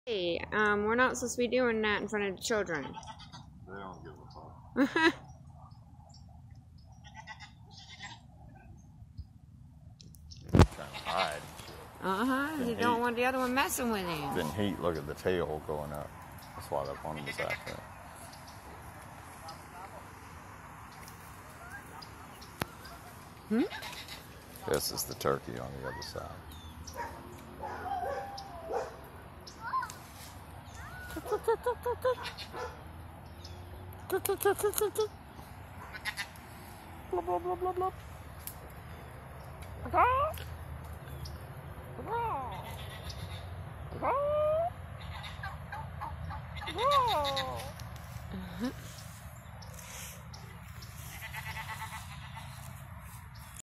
Hey, we're not supposed to be doing that in front of the children. They don't give a fuck. Trying to hide. You don't want the other one messing with him. Then heat, look at the tail going up. That's why that one was out there. This is the turkey on the other side. Blah, blah, blah, blah, blah.